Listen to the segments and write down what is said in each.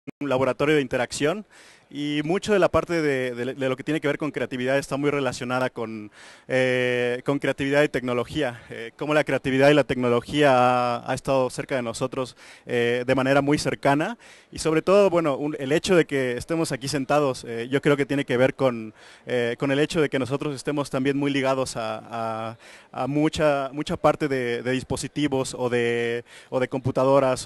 un laboratorio de interacción y mucho de la parte de lo que tiene que ver con creatividad está muy relacionada con creatividad y tecnología. Cómo la creatividad y la tecnología ha estado cerca de nosotros de manera muy cercana y sobre todo, bueno, el hecho de que estemos aquí sentados, yo creo que tiene que ver con el hecho de que nosotros estemos también muy ligados a mucha parte de dispositivos o de computadoras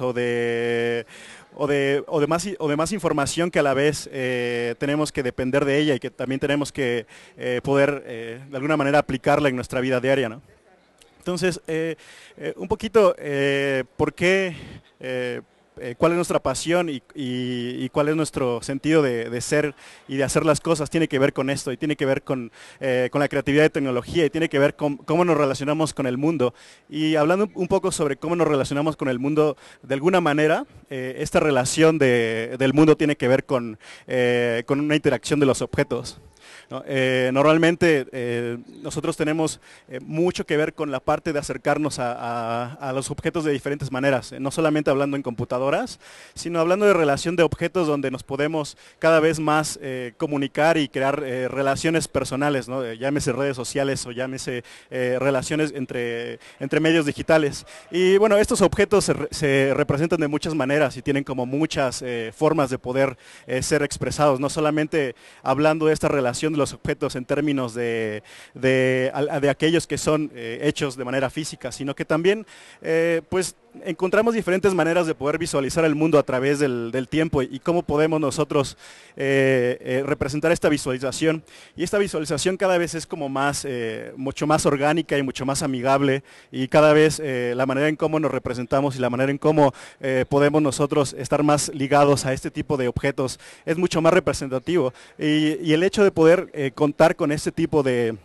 o de más información que a la vez tenemos que depender de ella y que también tenemos que poder de alguna manera aplicarla en nuestra vida diaria, ¿no? Entonces, un poquito, ¿por qué? ¿Cuál es nuestra pasión y cuál es nuestro sentido de ser y de hacer las cosas? Tiene que ver con esto y tiene que ver con la creatividad de tecnología y tiene que ver con cómo nos relacionamos con el mundo. Y hablando un poco sobre cómo nos relacionamos con el mundo, de alguna manera, esta relación del mundo tiene que ver con una interacción de los objetos, ¿no? Normalmente nosotros tenemos mucho que ver con la parte de acercarnos a los objetos de diferentes maneras, no solamente hablando en computadoras, sino hablando de relación de objetos donde nos podemos cada vez más comunicar y crear relaciones personales, ¿no? Llámese redes sociales o llámese relaciones entre medios digitales. Y bueno, estos objetos se representan de muchas maneras y tienen como muchas formas de poder ser expresados, no solamente hablando de esta relación de los objetos en términos de aquellos que son hechos de manera física, sino que también pues encontramos diferentes maneras de poder visualizar el mundo a través del tiempo y cómo podemos nosotros representar esta visualización. Y esta visualización cada vez es como mucho más orgánica y mucho más amigable y cada vez la manera en cómo nos representamos y la manera en cómo podemos nosotros estar más ligados a este tipo de objetos es mucho más representativo. Y el hecho de poder contar con este tipo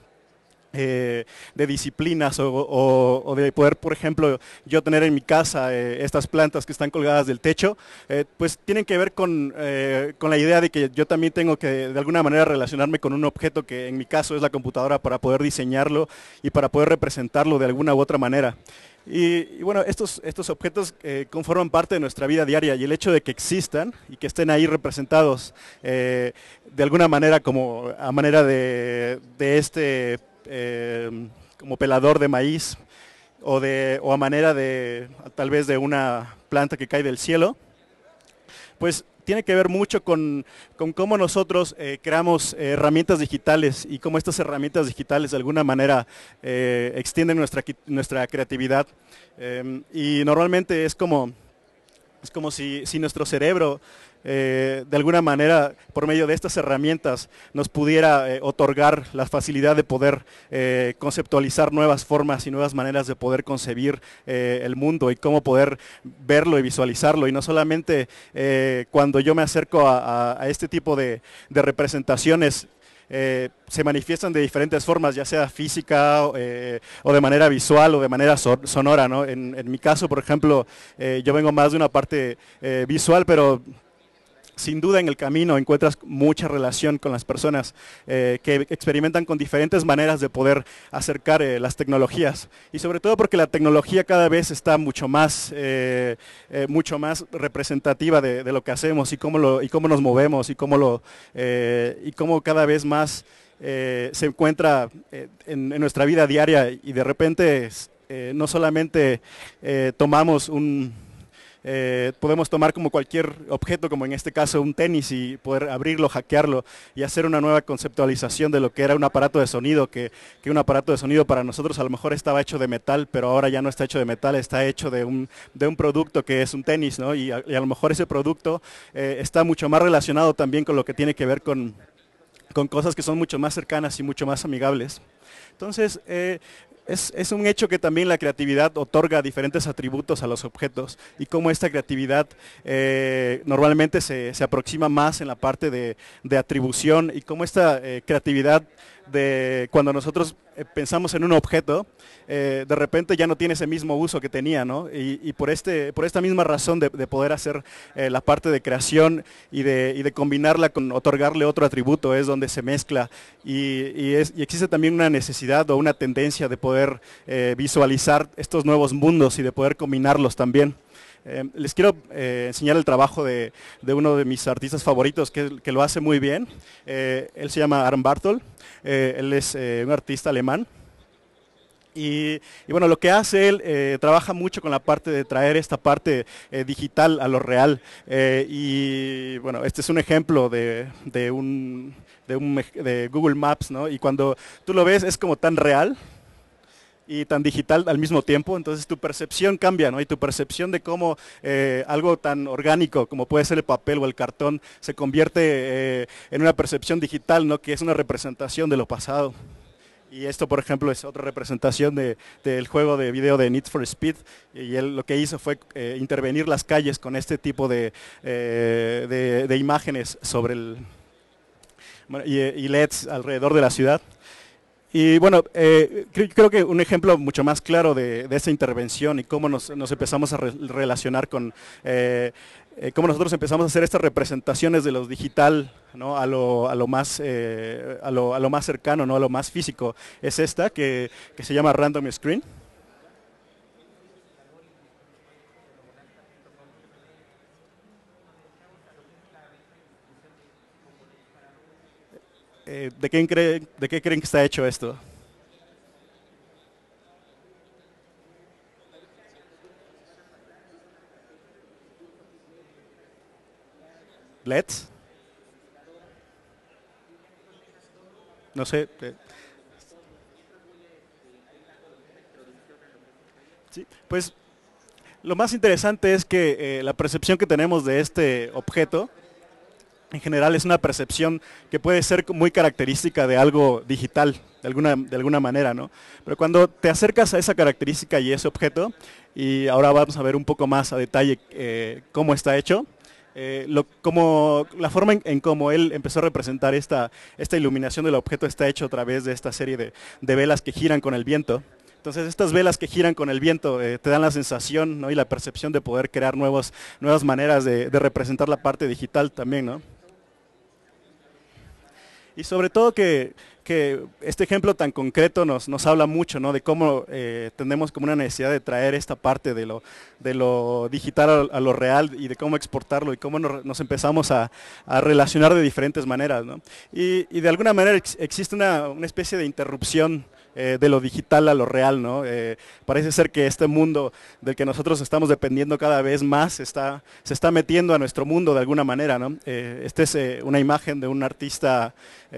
de disciplinas o de poder, por ejemplo, yo tener en mi casa estas plantas que están colgadas del techo, pues tienen que ver con la idea de que yo también tengo que de alguna manera relacionarme con un objeto que en mi caso es la computadora para poder diseñarlo y para poder representarlo de alguna u otra manera. Y bueno, estos objetos conforman parte de nuestra vida diaria y el hecho de que existan y que estén ahí representados de alguna manera como a manera de este como pelador de maíz o a manera de tal vez de una planta que cae del cielo, pues tiene que ver mucho con cómo nosotros creamos herramientas digitales y cómo estas herramientas digitales de alguna manera extienden nuestra creatividad. Y normalmente es como si nuestro cerebro de alguna manera, por medio de estas herramientas, nos pudiera otorgar la facilidad de poder conceptualizar nuevas formas y nuevas maneras de poder concebir el mundo y cómo poder verlo y visualizarlo. Y no solamente cuando yo me acerco a este tipo de representaciones, se manifiestan de diferentes formas, ya sea física o de manera visual o de manera sonora, ¿no? En mi caso, por ejemplo, yo vengo más de una parte visual, pero sin duda en el camino encuentras mucha relación con las personas que experimentan con diferentes maneras de poder acercar las tecnologías y sobre todo porque la tecnología cada vez está mucho más representativa de lo que hacemos y cómo nos movemos y cómo cada vez más se encuentra en nuestra vida diaria y de repente no solamente podemos tomar como cualquier objeto, como en este caso un tenis, y poder abrirlo, hackearlo y hacer una nueva conceptualización de lo que era un aparato de sonido, que un aparato de sonido para nosotros a lo mejor estaba hecho de metal, pero ahora ya no está hecho de metal, está hecho de un producto que es un tenis, ¿no? Y a lo mejor ese producto está mucho más relacionado también con lo que tiene que ver con cosas que son mucho más cercanas y mucho más amigables. Entonces, es un hecho que también la creatividad otorga diferentes atributos a los objetos y cómo esta creatividad normalmente se aproxima más en la parte de atribución y cómo esta creatividad cuando nosotros pensamos en un objeto, de repente ya no tiene ese mismo uso que tenía, ¿no? Y por esta misma razón de poder hacer la parte de creación y de combinarla con otorgarle otro atributo es donde se mezcla y existe también una necesidad o una tendencia de poder visualizar estos nuevos mundos y de poder combinarlos también. Les quiero enseñar el trabajo de uno de mis artistas favoritos que lo hace muy bien. Él se llama Aaron Bartol. Él es un artista alemán. Y bueno, lo que hace él, trabaja mucho con la parte de traer esta parte digital a lo real. Y bueno, este es un ejemplo de Google Maps, ¿no? Y cuando tú lo ves es como tan real y tan digital al mismo tiempo, entonces tu percepción cambia, ¿no? Y tu percepción de cómo algo tan orgánico como puede ser el papel o el cartón se convierte en una percepción digital, ¿no? Que es una representación de lo pasado. Y esto, por ejemplo, es otra representación del juego de video de Need for Speed. Y él lo que hizo fue intervenir las calles con este tipo de imágenes sobre y LEDs alrededor de la ciudad. Y bueno, creo que un ejemplo mucho más claro de esa intervención y cómo nos empezamos a relacionar con, cómo nosotros empezamos a hacer estas representaciones de lo digital, ¿no? a lo más, a lo más cercano, ¿no? A lo más físico, es esta que se llama Random Screen. ¿De qué creen que está hecho esto? ¿LEDs? No sé. Sí, pues lo más interesante es que la percepción que tenemos de este objeto en general es una percepción que puede ser muy característica de algo digital, de alguna manera, ¿no? Pero cuando te acercas a esa característica y ese objeto, y ahora vamos a ver un poco más a detalle cómo está hecho, como la forma en cómo él empezó a representar esta iluminación del objeto está hecho a través de esta serie de velas que giran con el viento. Entonces estas velas que giran con el viento te dan la sensación, ¿no? Y la percepción de poder crear nuevas maneras de representar la parte digital también, ¿no? Y sobre todo que este ejemplo tan concreto nos habla mucho, ¿no? De cómo tenemos como una necesidad de traer esta parte de lo digital a lo real y de cómo exportarlo y cómo nos empezamos a relacionar de diferentes maneras, ¿no? Y de alguna manera existe una especie de interrupción de lo digital a lo real, ¿no? Parece ser que este mundo del que nosotros estamos dependiendo cada vez más se está metiendo a nuestro mundo de alguna manera, ¿no? Esta es una imagen de un artista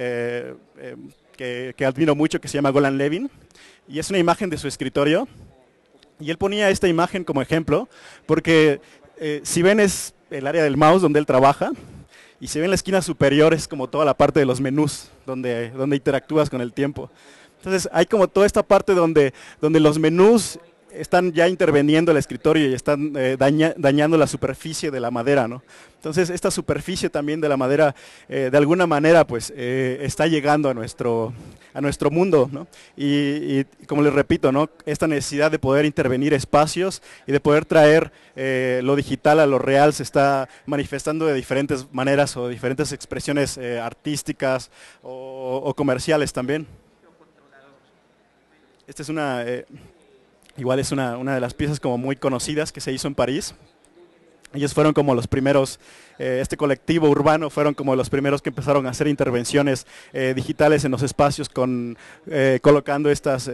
que admiro mucho que se llama Golan Levin y es una imagen de su escritorio y él ponía esta imagen como ejemplo porque si ven es el área del mouse donde él trabaja y si ven la esquina superior es como toda la parte de los menús donde interactúas con el tiempo. Entonces hay como toda esta parte donde los menús están ya interviniendo el escritorio y están dañando la superficie de la madera, ¿no? Entonces esta superficie también de la madera de alguna manera pues está llegando a nuestro mundo, ¿no? Y como les repito, ¿no? Esta necesidad de poder intervenir espacios y de poder traer lo digital a lo real se está manifestando de diferentes maneras o diferentes expresiones artísticas o comerciales también. Esta es igual es una de las piezas como muy conocidas que se hizo en París. Ellos fueron como los primeros, este colectivo urbano fueron como los primeros que empezaron a hacer intervenciones digitales en los espacios colocando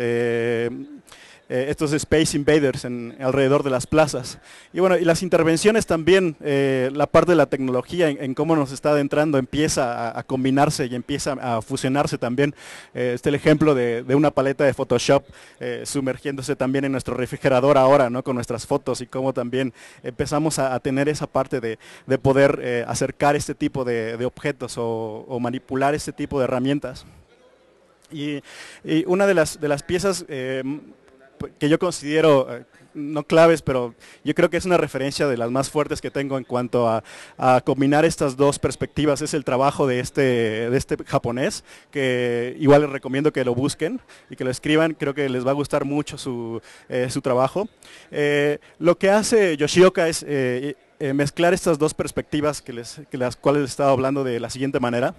estos Space Invaders alrededor de las plazas. Y bueno, y las intervenciones también, la parte de la tecnología en cómo nos está adentrando empieza a combinarse y empieza a fusionarse también. Este el ejemplo de una paleta de Photoshop sumergiéndose también en nuestro refrigerador ahora, ¿no? Con nuestras fotos y cómo también empezamos a tener esa parte de poder acercar este tipo de objetos o manipular este tipo de herramientas. Y una de las piezas que yo considero, no claves, pero yo creo que es una referencia de las más fuertes que tengo en cuanto a combinar estas dos perspectivas, es el trabajo de este japonés, que igual les recomiendo que lo busquen y que lo escriban, creo que les va a gustar mucho su trabajo. Lo que hace Yoshioka es mezclar estas dos perspectivas que las cuales les estaba hablando de la siguiente manera.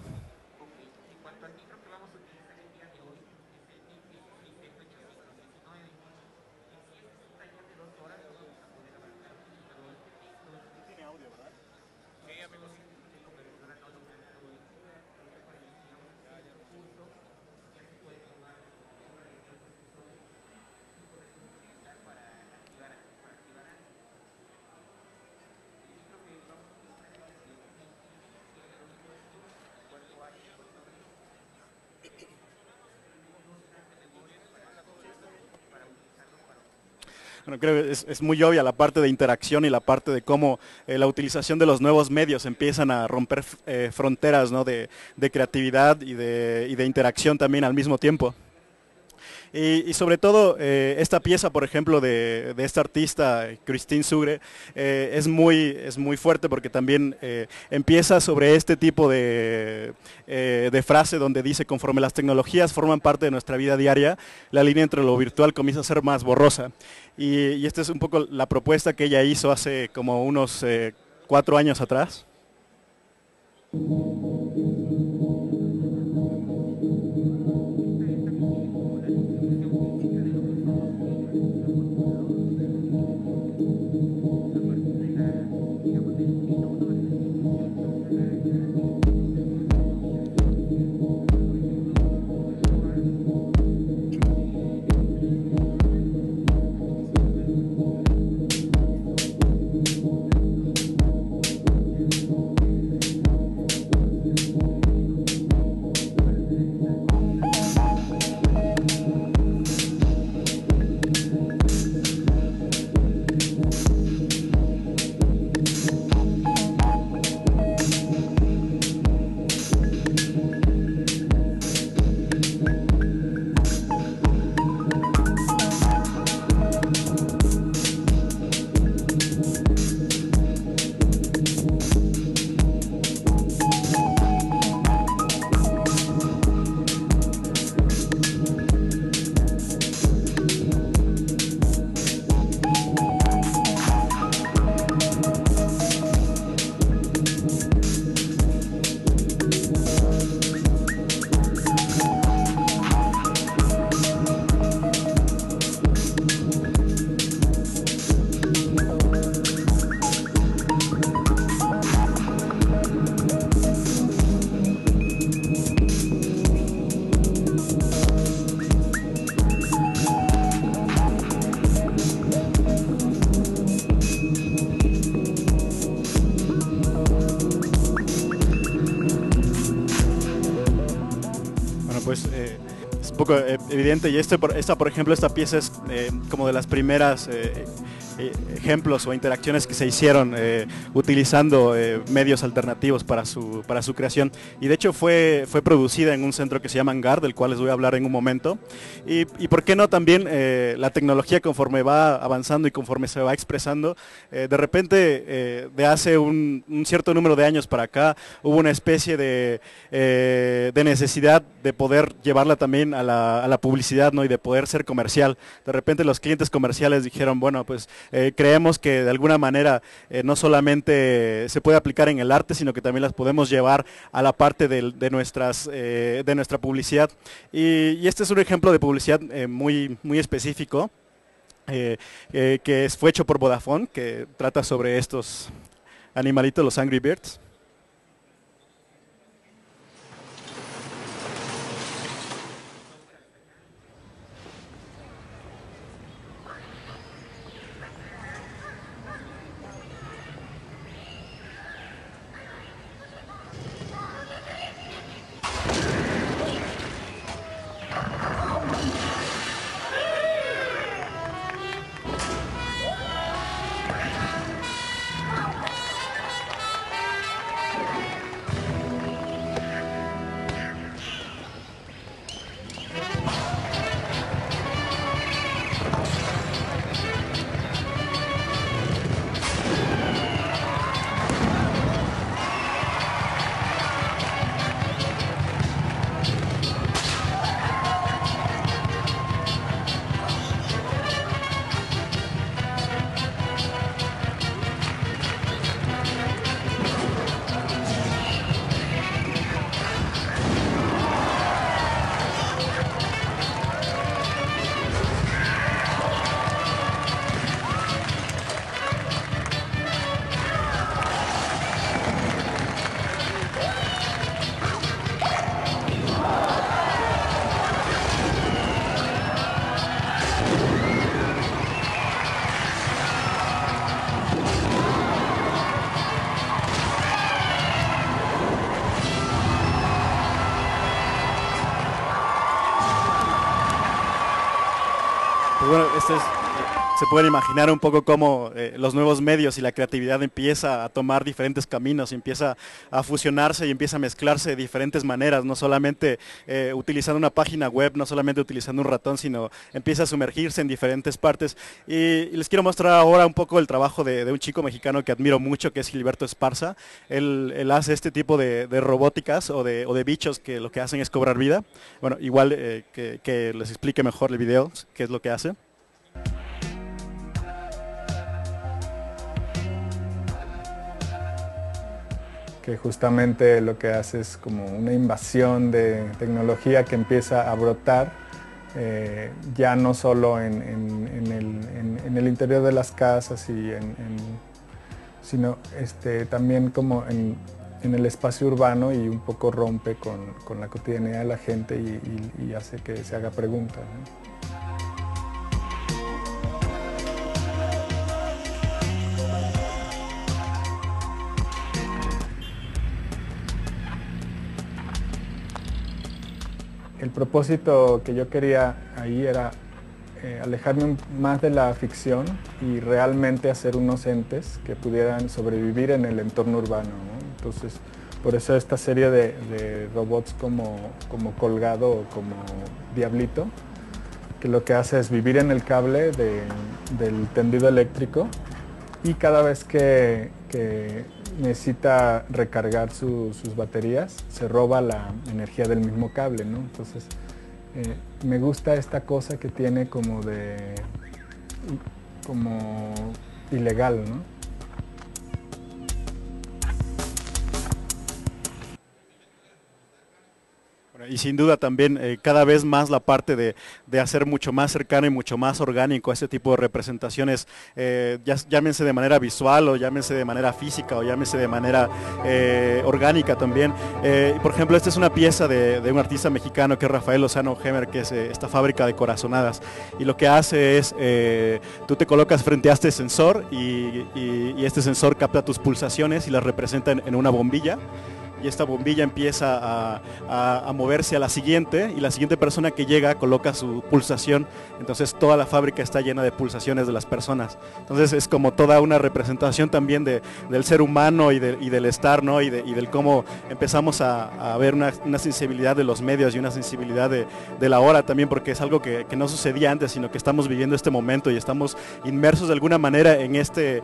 Bueno, creo que es muy obvia la parte de interacción y la parte de cómo la utilización de los nuevos medios empiezan a romper fronteras, ¿no? de creatividad y de interacción también al mismo tiempo. Y sobre todo, esta pieza, por ejemplo, de esta artista, Christine Sugre, es muy fuerte porque también empieza sobre este tipo de frase donde dice, conforme las tecnologías forman parte de nuestra vida diaria, la línea entre lo virtual comienza a ser más borrosa. Y esta es un poco la propuesta que ella hizo hace como unos 4 años atrás. Bueno, pues es un poco evidente y esta, por ejemplo, esta pieza es como de las primeras ejemplos o interacciones que se hicieron utilizando medios alternativos para su creación. Y de hecho fue producida en un centro que se llama Hangar, del cual les voy a hablar en un momento. Y por qué no también la tecnología, conforme va avanzando y conforme se va expresando, de repente de hace un cierto número de años para acá hubo una especie de necesidad de poder llevarla también a la publicidad, ¿no? Y de poder ser comercial. De repente los clientes comerciales dijeron, bueno, pues creemos que de alguna manera no solamente se puede aplicar en el arte, sino que también las podemos llevar a la parte de nuestra publicidad. Y este es un ejemplo de publicidad muy específico, que fue hecho por Vodafone, que trata sobre estos animalitos, los Angry Birds. Pues bueno, se pueden imaginar un poco cómo los nuevos medios y la creatividad empieza a tomar diferentes caminos, empieza a fusionarse y empieza a mezclarse de diferentes maneras, no solamente utilizando una página web, no solamente utilizando un ratón, sino empieza a sumergirse en diferentes partes. Y les quiero mostrar ahora un poco el trabajo de un chico mexicano que admiro mucho, que es Gilberto Esparza. Él hace este tipo de robóticas o de bichos que lo que hacen es cobrar vida. Bueno, igual que les explique mejor el video qué es lo que hace. Que justamente lo que hace es como una invasión de tecnología que empieza a brotar, ya no solo en el interior de las casas, sino también como en el espacio urbano, y un poco rompe con la cotidianidad de la gente y hace que se haga preguntas, ¿no? El propósito que yo quería ahí era alejarme más de la ficción y realmente hacer unos entes que pudieran sobrevivir en el entorno urbano, ¿no? Entonces, por eso esta serie de robots como Colgado o como Diablito, que lo que hace es vivir en el cable del tendido eléctrico, y cada vez que necesita recargar sus baterías, se roba la energía del mismo cable, ¿no? Entonces, me gusta esta cosa que tiene como ilegal, ¿no? Y sin duda también cada vez más la parte de hacer mucho más cercano y mucho más orgánico a este tipo de representaciones, llámense de manera visual o llámense de manera física o llámense de manera orgánica también. Por ejemplo, esta es una pieza de un artista mexicano que es Rafael Lozano Hemer, que es esta fábrica de corazonadas, y lo que hace es, tú te colocas frente a este sensor y este sensor capta tus pulsaciones y las representa en una bombilla. Y esta bombilla empieza a moverse a la siguiente, y la siguiente persona que llega coloca su pulsación, entonces toda la fábrica está llena de pulsaciones de las personas. Entonces es como toda una representación también del ser humano y del estar, ¿no? y del cómo empezamos a ver una sensibilidad de los medios y una sensibilidad de la hora también, porque es algo que no sucedía antes, sino que estamos viviendo este momento y estamos inmersos de alguna manera en este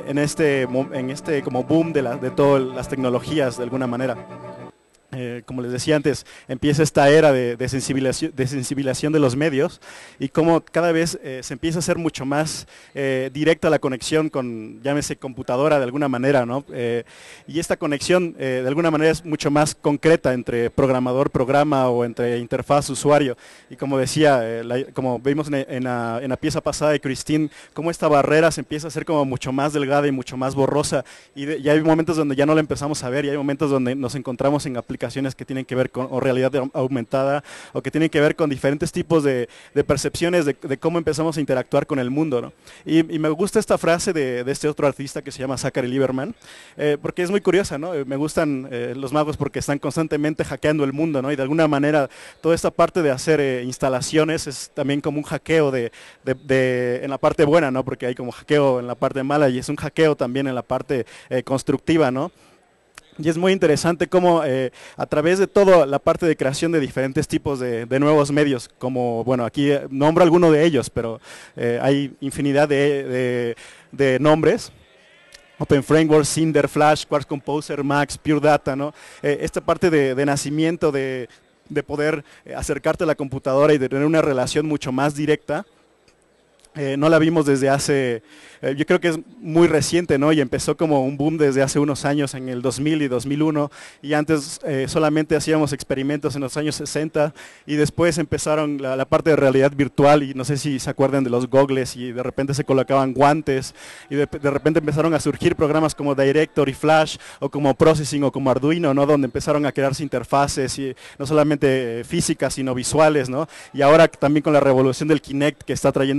como boom de todas las tecnologías de alguna manera. Como les decía antes, empieza esta era de sensibilización de los medios, y como cada vez se empieza a hacer mucho más directa la conexión con, llámese computadora de alguna manera, ¿no? Y esta conexión de alguna manera es mucho más concreta entre programador-programa o entre interfaz-usuario. Y como decía, como vimos en la pieza pasada de Christine, cómo esta barrera se empieza a hacer como mucho más delgada y mucho más borrosa, y hay momentos donde ya no la empezamos a ver, y hay momentos donde nos encontramos en aplicaciones que tienen que ver con realidad aumentada, o que tienen que ver con diferentes tipos de percepciones de cómo empezamos a interactuar con el mundo, ¿no? Y me gusta esta frase de este otro artista que se llama Zachary Lieberman, porque es muy curiosa, ¿no? Me gustan los magos porque están constantemente hackeando el mundo, ¿no? Y de alguna manera toda esta parte de hacer instalaciones es también como un hackeo en la parte buena, ¿no? Porque hay como hackeo en la parte mala, y es un hackeo también en la parte constructiva, ¿no? Y es muy interesante cómo a través de toda la parte de creación de diferentes tipos de nuevos medios, como, bueno, aquí nombro alguno de ellos, pero hay infinidad de nombres. Open Framework, Cinder, Flash, Quartz Composer, Max, Pure Data, ¿no? Esta parte de nacimiento de poder acercarte a la computadora y de tener una relación mucho más directa. No la vimos desde hace, yo creo que es muy reciente, ¿no? Y empezó como un boom desde hace unos años, en el 2000 y 2001, y antes solamente hacíamos experimentos en los años 60, y después empezaron la parte de realidad virtual, y no sé si se acuerdan de los goggles, y de repente se colocaban guantes, y de repente empezaron a surgir programas como Director y Flash, o como Processing, o como Arduino, ¿no? Donde empezaron a crearse interfaces, y no solamente físicas, sino visuales, ¿no? Y ahora también con la revolución del Kinect, que está trayendo diferentes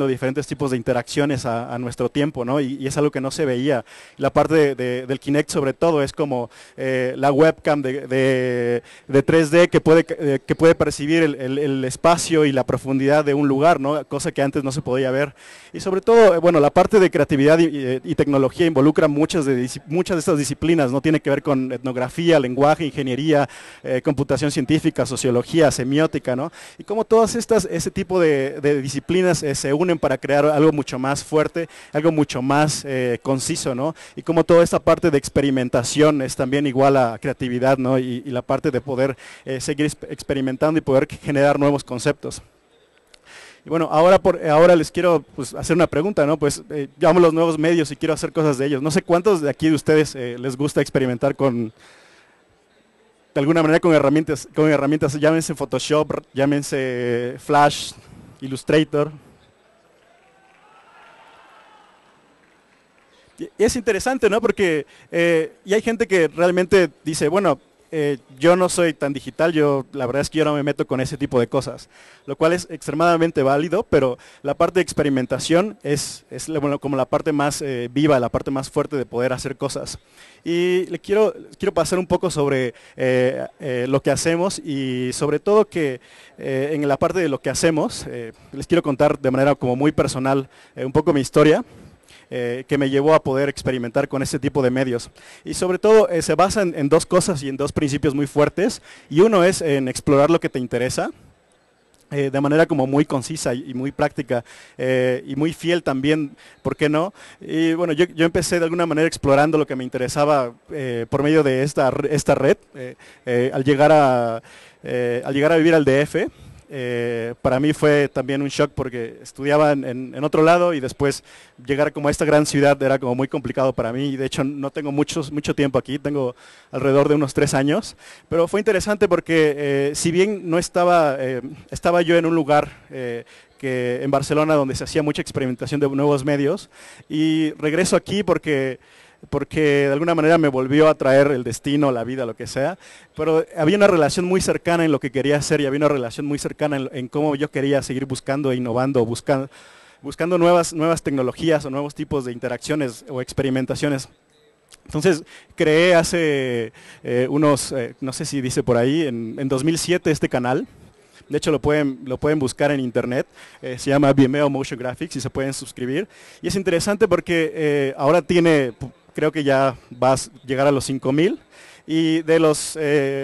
diferentes tipos de interacciones a nuestro tiempo, ¿no? Y es algo que no se veía. La parte del Kinect sobre todo es como la webcam de 3D que puede percibir el espacio y la profundidad de un lugar, ¿no? Cosa que antes no se podía ver. Y sobre todo, bueno, la parte de creatividad y tecnología involucra muchas de estas disciplinas, ¿no? Tiene que ver con etnografía, lenguaje, ingeniería, computación científica, sociología, semiótica, ¿no? Y como todas ese tipo de disciplinas se unen para crear algo mucho más fuerte, algo mucho más conciso, ¿no? Y como toda esta parte de experimentación es también igual a creatividad, ¿no? Y la parte de poder seguir experimentando y poder generar nuevos conceptos. Y bueno, ahora les quiero pues, hacer una pregunta, ¿no? Pues llamo los nuevos medios y quiero hacer cosas de ellos. No sé cuántos de aquí de ustedes les gusta experimentar de alguna manera con herramientas, llámense Photoshop, llámense Flash, Illustrator. Y es interesante, ¿no? Porque y hay gente que realmente dice, bueno, yo no soy tan digital, la verdad es que yo no me meto con ese tipo de cosas, lo cual es extremadamente válido, pero la parte de experimentación es bueno, como la parte más viva, la parte más fuerte de poder hacer cosas. Y quiero pasar un poco sobre lo que hacemos y sobre todo que en la parte de lo que hacemos, les quiero contar de manera como muy personal un poco mi historia. Que me llevó a poder experimentar con este tipo de medios. Y sobre todo se basa en dos cosas y en dos principios muy fuertes. Y uno es en explorar lo que te interesa, de manera como muy concisa y muy práctica y muy fiel también, ¿por qué no? Y bueno, yo empecé de alguna manera explorando lo que me interesaba por medio de esta red. Al llegar a vivir al DF, para mí fue también un shock porque estudiaba en otro lado y después llegar como a esta gran ciudad era como muy complicado para mí y de hecho no tengo mucho tiempo aquí, tengo alrededor de unos 3 años, pero fue interesante porque si bien no estaba yo en un lugar que en Barcelona donde se hacía mucha experimentación de nuevos medios y regreso aquí porque de alguna manera me volvió a traer el destino, la vida, lo que sea, pero había una relación muy cercana en lo que quería hacer y había una relación muy cercana en cómo yo quería seguir buscando e innovando, buscando nuevas tecnologías o nuevos tipos de interacciones o experimentaciones. Entonces creé hace no sé si dice por ahí, en 2007 este canal. De hecho lo pueden buscar en internet, se llama Vimeo Motion Graphics y se pueden suscribir. Y es interesante porque ahora creo que ya va a llegar a los 5,000 y de los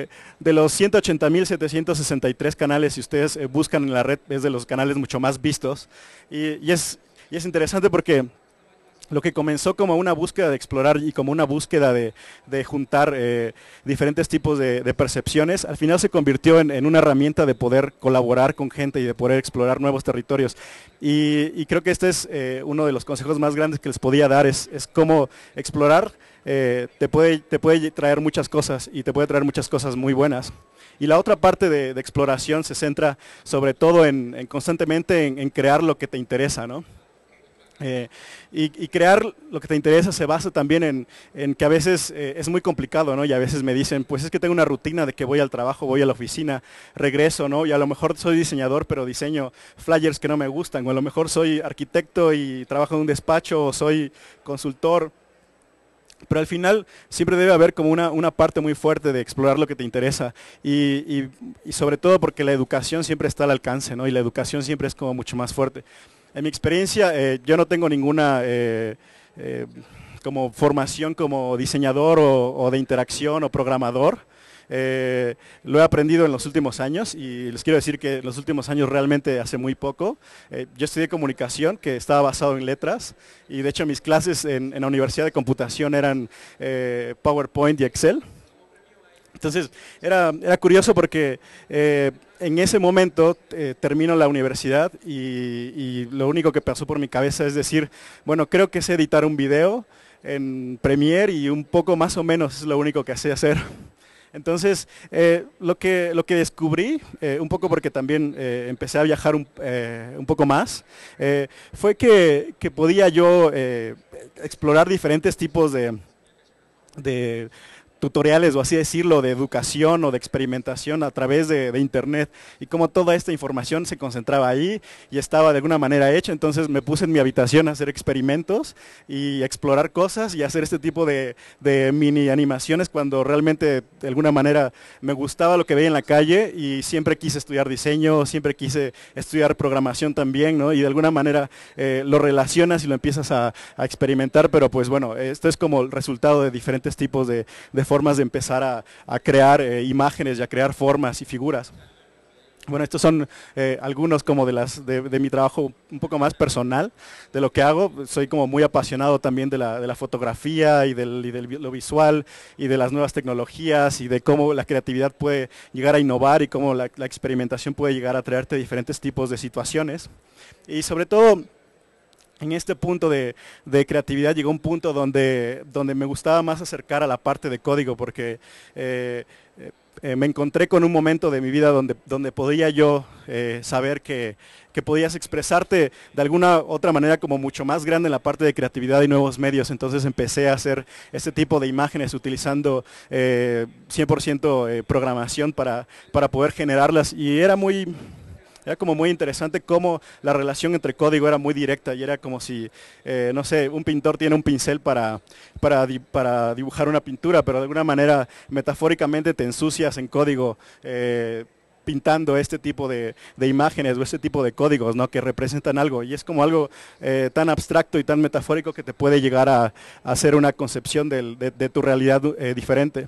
180,763 canales, si ustedes buscan en la red, es de los canales mucho más vistos. Y es interesante porque lo que comenzó como una búsqueda de explorar y como una búsqueda de juntar diferentes tipos de percepciones, al final se convirtió en una herramienta de poder colaborar con gente y de poder explorar nuevos territorios. Y creo que este es uno de los consejos más grandes que les podía dar, es cómo explorar te puede traer muchas cosas y te puede traer muchas cosas muy buenas. Y la otra parte de exploración se centra sobre todo constantemente en crear lo que te interesa, ¿no? Y crear lo que te interesa se basa también en que a veces es muy complicado, ¿no? Y a veces me dicen, pues es que tengo una rutina de que voy al trabajo, voy a la oficina, regreso, ¿no? Y a lo mejor soy diseñador, pero diseño flyers que no me gustan, o a lo mejor soy arquitecto y trabajo en un despacho, o soy consultor. Pero al final siempre debe haber como una parte muy fuerte de explorar lo que te interesa y sobre todo porque la educación siempre está al alcance, ¿no? Y la educación siempre es como mucho más fuerte. En mi experiencia, yo no tengo ninguna como formación como diseñador o de interacción o programador. Lo he aprendido en los últimos años y les quiero decir que en los últimos años realmente hace muy poco. Yo estudié comunicación que estaba basado en letras y de hecho mis clases en la Universidad de Computación eran PowerPoint y Excel. Entonces era curioso porque en ese momento termino la universidad y lo único que pasó por mi cabeza es decir, bueno, creo que sé editar un video en Premiere y un poco más o menos es lo único que sé hacer. Entonces, lo que descubrí, un poco porque también empecé a viajar un poco más, fue que podía yo explorar diferentes tipos de tutoriales, o así decirlo, de educación o de experimentación a través de internet, y cómo toda esta información se concentraba ahí y estaba de alguna manera hecha. Entonces me puse en mi habitación a hacer experimentos y explorar cosas y hacer este tipo de mini animaciones cuando realmente de alguna manera me gustaba lo que veía en la calle, y siempre quise estudiar diseño, siempre quise estudiar programación también, ¿no? Y de alguna manera lo relacionas y lo empiezas a experimentar, pero pues bueno, esto es como el resultado de diferentes tipos de formas de empezar a crear imágenes y a crear formas y figuras. Bueno, estos son algunos como de mi trabajo un poco más personal, de lo que hago. Soy como muy apasionado también de la fotografía y de lo visual y de las nuevas tecnologías y de cómo la creatividad puede llegar a innovar y cómo la experimentación puede llegar a traerte diferentes tipos de situaciones. Y sobre todo, en este punto de creatividad llegó un punto donde me gustaba más acercar a la parte de código, porque me encontré con un momento de mi vida donde podía yo saber que podías expresarte de alguna otra manera como mucho más grande en la parte de creatividad y nuevos medios. Entonces empecé a hacer este tipo de imágenes utilizando 100% programación para poder generarlas, y era como muy interesante cómo la relación entre código era muy directa, y era como si, no sé, un pintor tiene un pincel para dibujar una pintura, pero de alguna manera metafóricamente te ensucias en código pintando este tipo de imágenes o este tipo de códigos, ¿no? Que representan algo, y es como algo tan abstracto y tan metafórico que te puede llegar a hacer una concepción de tu realidad diferente.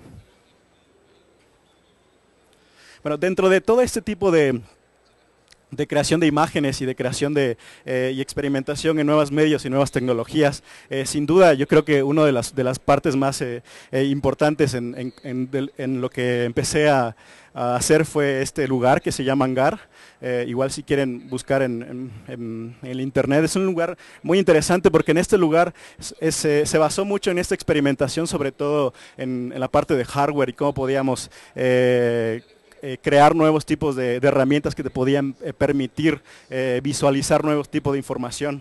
Bueno, dentro de todo este tipo de creación de imágenes y de creación y experimentación en nuevos medios y nuevas tecnologías, sin duda yo creo que una de las partes más importantes en lo que empecé a hacer fue este lugar que se llama Hangar. Igual si quieren buscar en el internet, es un lugar muy interesante porque en este lugar se basó mucho en esta experimentación, sobre todo en la parte de hardware y cómo podíamos crear nuevos tipos de herramientas que te podían permitir visualizar nuevos tipos de información.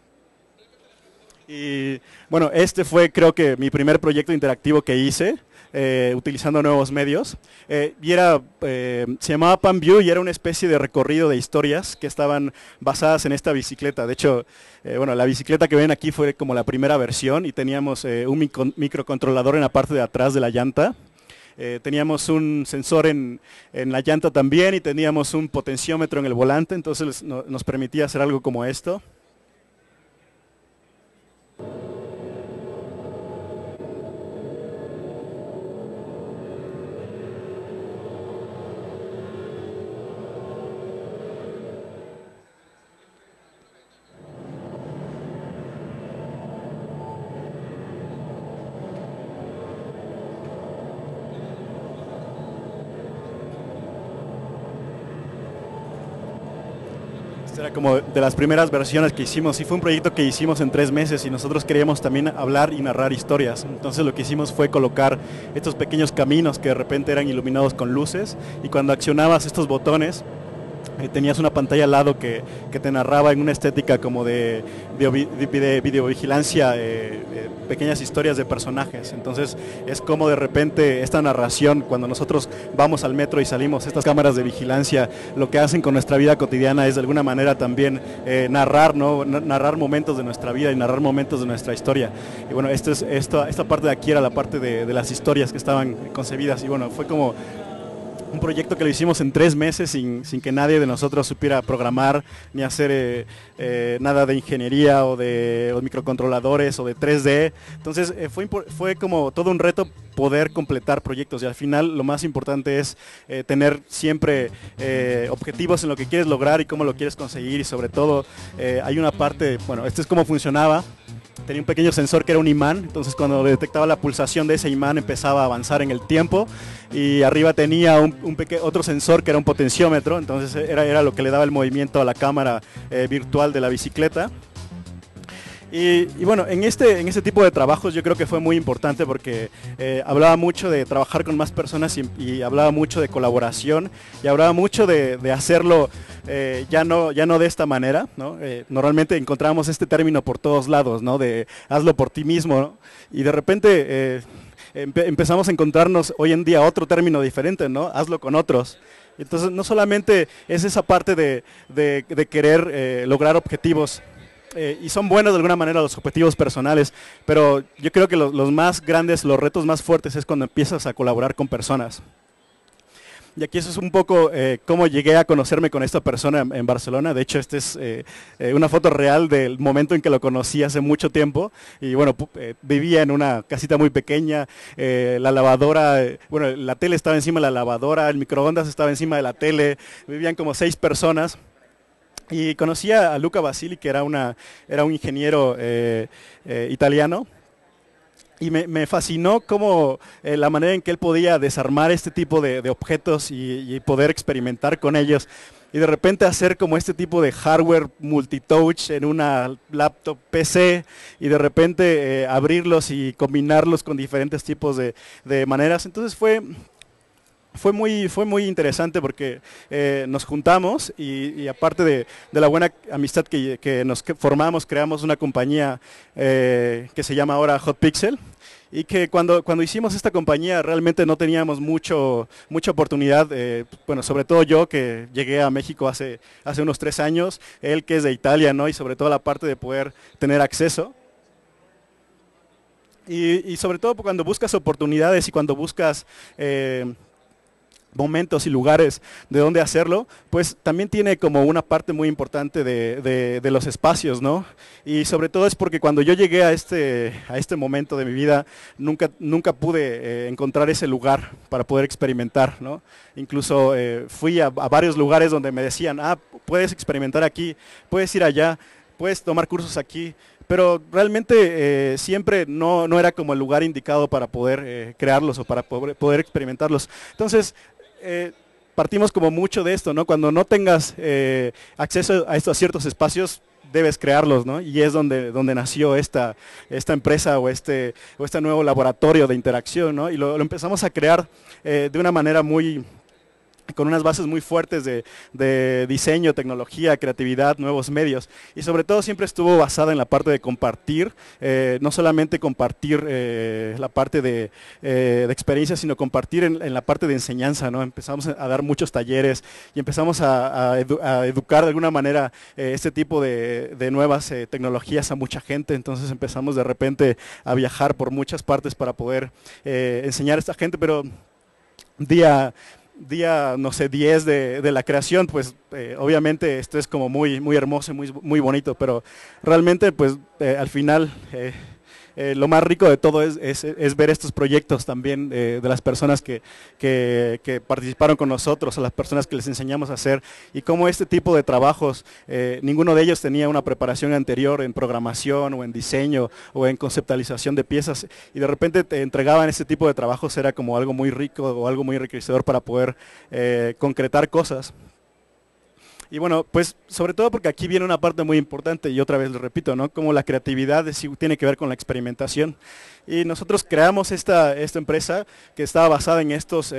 Y bueno, este fue, creo que, mi primer proyecto interactivo que hice, utilizando nuevos medios. Se llamaba PanView y era una especie de recorrido de historias que estaban basadas en esta bicicleta. De hecho, bueno, la bicicleta que ven aquí fue como la primera versión, y teníamos un microcontrolador en la parte de atrás de la llanta. Teníamos un sensor en la llanta también, y teníamos un potenciómetro en el volante, entonces nos permitía hacer algo como esto. Esta era como de las primeras versiones que hicimos, y fue un proyecto que hicimos en 3 meses, y nosotros queríamos también hablar y narrar historias. Entonces lo que hicimos fue colocar estos pequeños caminos que de repente eran iluminados con luces, y cuando accionabas estos botones tenías una pantalla al lado que te narraba en una estética como de videovigilancia, pequeñas historias de personajes. Entonces es como de repente esta narración, cuando nosotros vamos al metro y salimos, estas cámaras de vigilancia lo que hacen con nuestra vida cotidiana es de alguna manera también narrar, ¿no? Narrar momentos de nuestra vida y narrar momentos de nuestra historia. Y bueno, esta parte de aquí era la parte de las historias que estaban concebidas, y bueno, fue como un proyecto que lo hicimos en 3 meses sin que nadie de nosotros supiera programar ni hacer nada de ingeniería o de microcontroladores o de 3D. Entonces fue como todo un reto poder completar proyectos, y al final lo más importante es tener siempre objetivos en lo que quieres lograr y cómo lo quieres conseguir, y sobre todo hay una parte, bueno, esto es cómo funcionaba. Tenía un pequeño sensor que era un imán, entonces cuando detectaba la pulsación de ese imán empezaba a avanzar en el tiempo, y arriba tenía otro sensor que era un potenciómetro, entonces era lo que le daba el movimiento a la cámara virtual de la bicicleta. Y bueno, en este tipo de trabajos yo creo que fue muy importante porque hablaba mucho de trabajar con más personas y hablaba mucho de colaboración, y hablaba mucho de hacerlo ya no de esta manera, ¿no? Normalmente encontramos este término por todos lados, ¿no? De hazlo por ti mismo, ¿no? Y de repente empezamos a encontrarnos hoy en día otro término diferente, ¿no? Hazlo con otros. Entonces, no solamente es esa parte de querer lograr objetivos, y son buenos de alguna manera los objetivos personales, pero yo creo que los más grandes, los retos más fuertes es cuando empiezas a colaborar con personas. Y aquí eso es un poco cómo llegué a conocerme con esta persona en Barcelona. De hecho, esta es una foto real del momento en que lo conocí hace mucho tiempo. Y bueno, vivía en una casita muy pequeña, la lavadora, bueno, la tele estaba encima de la lavadora, el microondas estaba encima de la tele, vivían como 6 personas. Y conocí a Luca Basili, que era un ingeniero italiano. Y me fascinó cómo la manera en que él podía desarmar este tipo de objetos y poder experimentar con ellos. Y de repente hacer como este tipo de hardware multitouch en una laptop PC y de repente abrirlos y combinarlos con diferentes tipos de maneras. Entonces fue muy interesante porque nos juntamos y aparte de la buena amistad que nos formamos, creamos una compañía que se llama ahora Hot Pixel. Y que cuando hicimos esta compañía realmente no teníamos mucha oportunidad, bueno, sobre todo yo que llegué a México hace unos 3 años, él que es de Italia, ¿no? Y sobre todo la parte de poder tener acceso. Y sobre todo cuando buscas oportunidades y cuando buscas momentos y lugares de donde hacerlo, pues también tiene como una parte muy importante de los espacios, ¿no? Y sobre todo es porque cuando yo llegué a este momento de mi vida, nunca pude encontrar ese lugar para poder experimentar, ¿no? Incluso fui a varios lugares donde me decían, puedes experimentar aquí, puedes ir allá, puedes tomar cursos aquí, pero realmente siempre no era como el lugar indicado para poder crearlos o para poder experimentarlos. Entonces, partimos como mucho de esto, ¿no? Cuando no tengas acceso a ciertos espacios, debes crearlos, ¿no? Y es donde nació esta empresa o este nuevo laboratorio de interacción, ¿no? Y lo empezamos a crear de una manera con unas bases muy fuertes de diseño, tecnología, creatividad, nuevos medios. Y sobre todo siempre estuvo basada en la parte de compartir, no solamente compartir la parte de experiencia, sino compartir en la parte de enseñanza, ¿no? Empezamos a dar muchos talleres y empezamos a educar de alguna manera este tipo de nuevas tecnologías a mucha gente. Entonces empezamos de repente a viajar por muchas partes para poder enseñar a esta gente, pero día, no sé, 10 de la creación, pues obviamente esto es como muy hermoso y muy bonito, pero realmente pues al final lo más rico de todo es ver estos proyectos también de las personas que participaron con nosotros, a las personas que les enseñamos a hacer, y cómo este tipo de trabajos, ninguno de ellos tenía una preparación anterior en programación o en diseño o en conceptualización de piezas, y de repente te entregaban este tipo de trabajos, era como algo muy rico o algo muy enriquecedor para poder concretar cosas. Y bueno, pues sobre todo porque aquí viene una parte muy importante, y otra vez lo repito, ¿no? Como la creatividad tiene que ver con la experimentación. Y nosotros creamos esta empresa que estaba basada en estos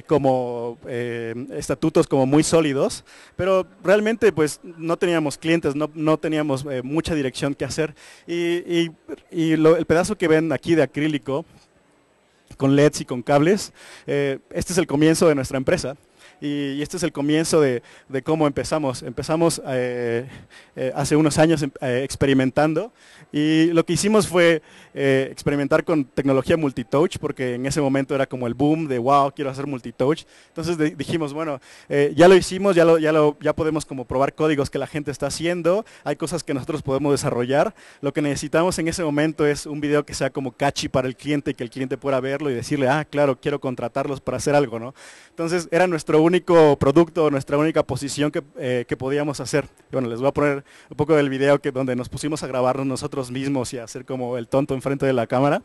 estatutos como muy sólidos, pero realmente pues no teníamos clientes, no teníamos mucha dirección que hacer. Y el pedazo que ven aquí de acrílico, con LEDs y con cables, este es el comienzo de nuestra empresa. Y este es el comienzo de cómo empezamos. Empezamos hace unos años experimentando, y lo que hicimos fue experimentar con tecnología multitouch, porque en ese momento era como el boom de wow, quiero hacer multitouch. Entonces dijimos, bueno, ya lo hicimos, ya podemos como probar códigos que la gente está haciendo, hay cosas que nosotros podemos desarrollar. Lo que necesitamos en ese momento es un video que sea como catchy para el cliente, y que el cliente pueda verlo y decirle, claro, quiero contratarlos para hacer algo, ¿no? Entonces era nuestro único producto, nuestra única posición que podíamos hacer. Y bueno, les voy a poner un poco del video donde nos pusimos a grabarnos nosotros mismos y a hacer como el tonto enfrente de la cámara.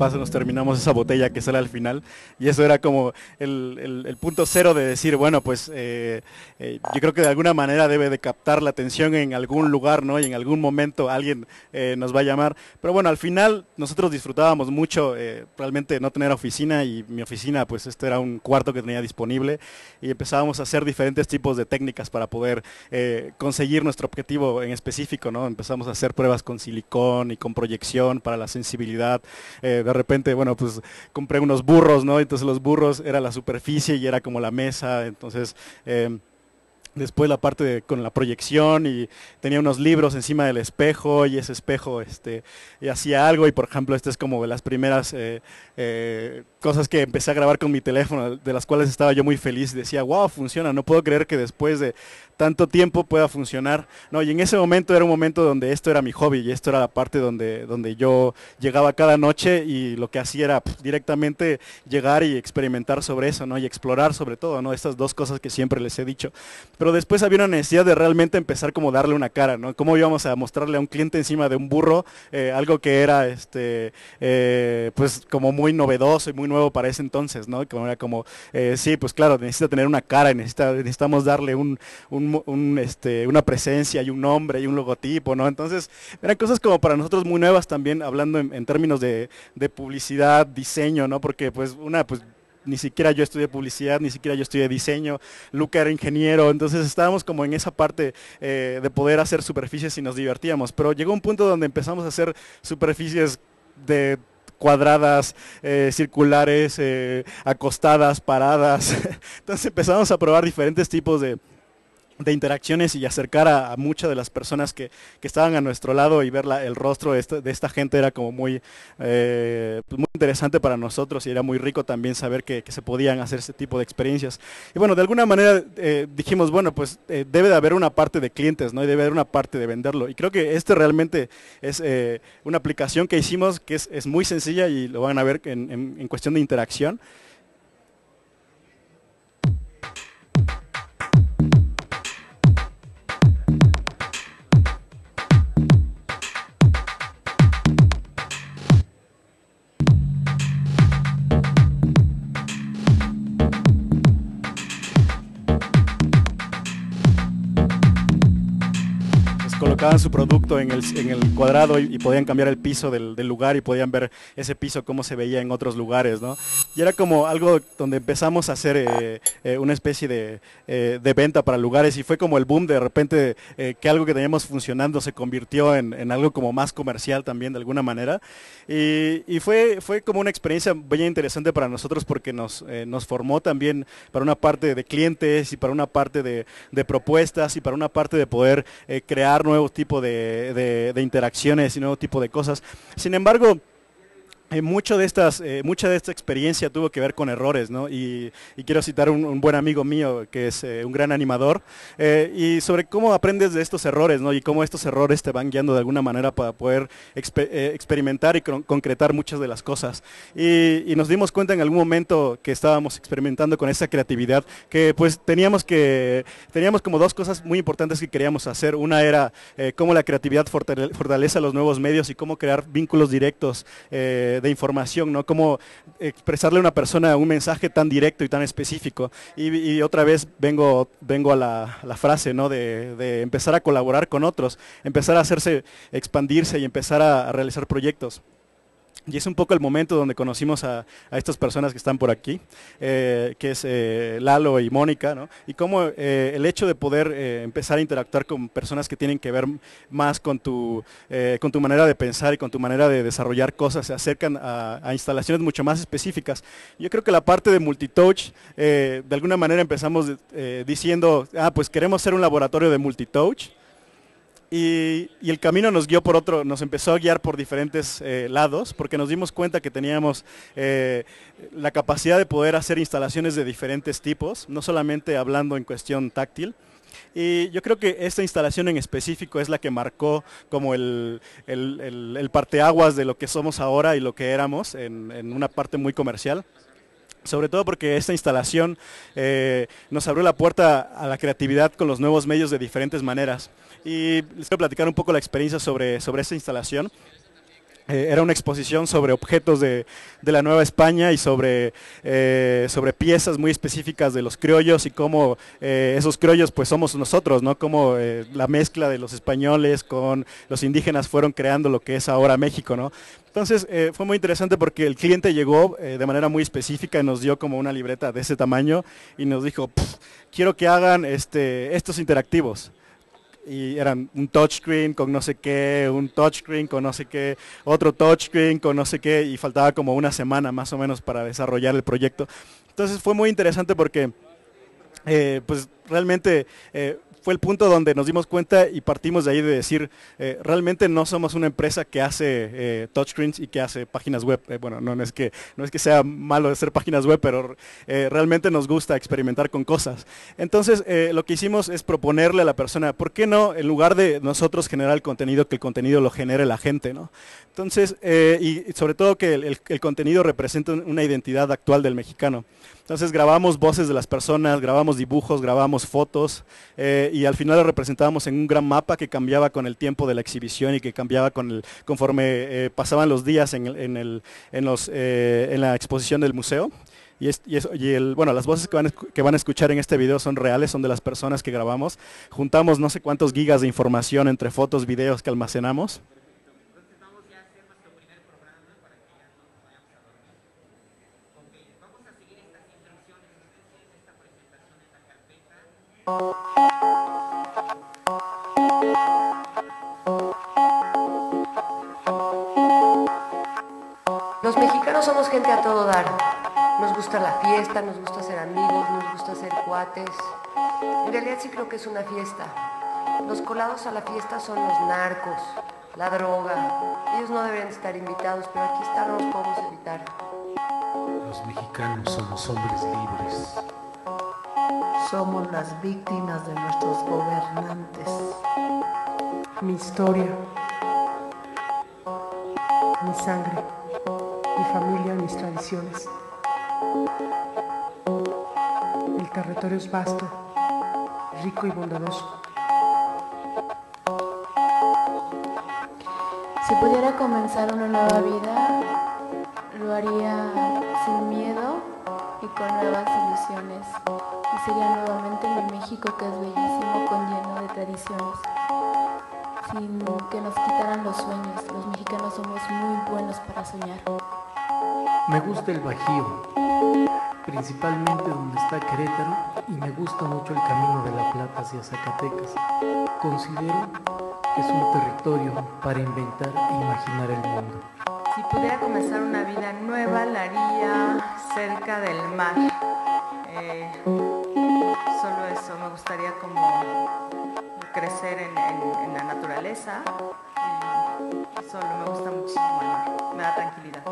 capaz nos terminamos esa botella que sale al final. Y eso era como el punto cero de decir, bueno, pues yo creo que de alguna manera debe de captar la atención en algún lugar, ¿no? Y en algún momento alguien nos va a llamar. Pero bueno, al final nosotros disfrutábamos mucho realmente no tener oficina, y mi oficina pues este era un cuarto que tenía disponible, y empezábamos a hacer diferentes tipos de técnicas para poder conseguir nuestro objetivo en específico, ¿no? Empezamos a hacer pruebas con silicón y con proyección para la sensibilidad. De repente, bueno, pues compré unos burros, ¿no? Entonces los burros era la superficie y era como la mesa. Entonces después la parte con la proyección, y tenía unos libros encima del espejo, y ese espejo y hacía algo. Y por ejemplo, esta es como de las primeras cosas que empecé a grabar con mi teléfono, de las cuales estaba yo muy feliz, y decía, wow, funciona, no puedo creer que después de tanto tiempo pueda funcionar, ¿no? Y en ese momento era un momento donde esto era mi hobby, y esto era la parte donde yo llegaba cada noche, y lo que hacía era directamente llegar y experimentar sobre eso, ¿no? Y explorar sobre todo, ¿no? Estas dos cosas que siempre les he dicho. Pero después había una necesidad de realmente empezar como darle una cara, ¿no? ¿Cómo íbamos a mostrarle a un cliente encima de un burro algo que era pues como muy novedoso y muy nuevo para ese entonces, ¿no? Como era como, sí, pues claro, necesita tener una cara, y necesitamos darle una presencia y un nombre y un logotipo, ¿no? Entonces eran cosas como para nosotros muy nuevas también, hablando en términos de publicidad, diseño, ¿no? Porque pues ni siquiera yo estudié publicidad, ni siquiera yo estudié diseño, Luca era ingeniero, entonces estábamos como en esa parte de poder hacer superficies y nos divertíamos. Pero llegó un punto donde empezamos a hacer superficies de cuadradas, circulares, acostadas, paradas. Entonces empezamos a probar diferentes tipos de interacciones, y acercar a muchas de las personas que estaban a nuestro lado, y ver el rostro de esta gente era como muy, pues muy interesante para nosotros, y era muy rico también saber que se podían hacer ese tipo de experiencias. Y bueno, de alguna manera dijimos, bueno, pues debe de haber una parte de clientes, ¿no? Y debe haber una parte de venderlo. Y creo que realmente es una aplicación que hicimos que es muy sencilla, y lo van a ver en cuestión de interacción. Colocaban su producto en el cuadrado, y podían cambiar el piso del lugar, y podían ver ese piso cómo se veía en otros lugares, ¿no? Y era como algo donde empezamos a hacer una especie de venta para lugares, y fue como el boom de repente, que algo que teníamos funcionando se convirtió en algo como más comercial también de alguna manera. Y fue como una experiencia bien interesante para nosotros, porque nos formó también para una parte de clientes, y para una parte de propuestas, y para una parte de poder crear nuevos tipos de interacciones y nuevo tipo de cosas. Sin embargo, mucha de esta experiencia tuvo que ver con errores, ¿no? Y quiero citar un buen amigo mío que es un gran animador, y sobre cómo aprendes de estos errores, ¿no? Y cómo estos errores te van guiando de alguna manera para poder experimentar y concretar muchas de las cosas. Y nos dimos cuenta en algún momento que estábamos experimentando con esa creatividad, que pues teníamos como dos cosas muy importantes que queríamos hacer. Una era cómo la creatividad fortalece a los nuevos medios, y cómo crear vínculos directos de información, ¿no? Cómo expresarle a una persona un mensaje tan directo y tan específico. Y otra vez vengo a la frase, ¿no? De empezar a colaborar con otros, empezar a expandirse, y empezar a realizar proyectos. Y es un poco el momento donde conocimos a estas personas que están por aquí, que es Lalo y Mónica, ¿no? Y cómo el hecho de poder empezar a interactuar con personas que tienen que ver más con tu manera de pensar y con tu manera de desarrollar cosas, se acercan a instalaciones mucho más específicas. Yo creo que la parte de multitouch, de alguna manera empezamos diciendo, pues queremos ser un laboratorio de multitouch. Y el camino nos guió nos empezó a guiar por diferentes lados, porque nos dimos cuenta que teníamos la capacidad de poder hacer instalaciones de diferentes tipos, no solamente hablando en cuestión táctil. Y yo creo que esta instalación en específico es la que marcó como el parteaguas de lo que somos ahora y lo que éramos en una parte muy comercial. Sobre todo porque esta instalación nos abrió la puerta a la creatividad con los nuevos medios de diferentes maneras. Y les quiero platicar un poco la experiencia sobre esta instalación. Era una exposición sobre objetos de la Nueva España y sobre piezas muy específicas de los criollos y cómo esos criollos pues somos nosotros, ¿no? Cómo la mezcla de los españoles con los indígenas fueron creando lo que es ahora México, ¿no? Entonces fue muy interesante porque el cliente llegó de manera muy específica y nos dio como una libreta de ese tamaño y nos dijo, quiero que hagan estos interactivos. Y eran un touchscreen con no sé qué, un touchscreen con no sé qué, otro touchscreen con no sé qué, y faltaba como una semana más o menos para desarrollar el proyecto. Entonces fue muy interesante porque pues realmente fue el punto donde nos dimos cuenta y partimos de ahí de decir, realmente no somos una empresa que hace touchscreens y que hace páginas web. Bueno, no es que sea malo hacer páginas web, pero realmente nos gusta experimentar con cosas. Entonces, lo que hicimos es proponerle a la persona, ¿por qué no, en lugar de nosotros generar el contenido, que el contenido lo genere la gente, ¿no? Entonces, y sobre todo que el contenido representa una identidad actual del mexicano. Entonces grabamos voces de las personas, grabamos dibujos, grabamos fotos y al final lo representábamos en un gran mapa que cambiaba con el tiempo de la exhibición y que cambiaba conforme pasaban los días en la exposición del museo. Bueno, las voces que van a escuchar en este video son reales, son de las personas que grabamos. Juntamos no sé cuántos gigas de información entre fotos, videos que almacenamos. Los mexicanos somos gente a todo dar. Nos gusta la fiesta, nos gusta ser amigos, nos gusta ser cuates. En realidad sí creo que es una fiesta. Los colados a la fiesta son los narcos, la droga. Ellos no deberían estar invitados, pero aquí están, no los podemos evitar. Los mexicanos somos hombres libres. Somos las víctimas de nuestros gobernantes. Mi historia, mi sangre, mi familia, mis tradiciones. El territorio es vasto, rico y bondadoso. Si pudiera comenzar una nueva vida, lo haría sin miedo y con nuevas ilusiones. Y sería nuevamente mi México, que es bellísimo, con lleno de tradiciones. Sin que nos quitaran los sueños. Los mexicanos somos muy buenos para soñar. Me gusta el Bajío, principalmente donde está Querétaro, y me gusta mucho el Camino de la Plata hacia Zacatecas. Considero que es un territorio para inventar e imaginar el mundo. Si pudiera comenzar una vida nueva, la haría cerca del mar. Solo eso, me gustaría como crecer en la naturaleza. Y solo me gusta muchísimo el mar, me da tranquilidad.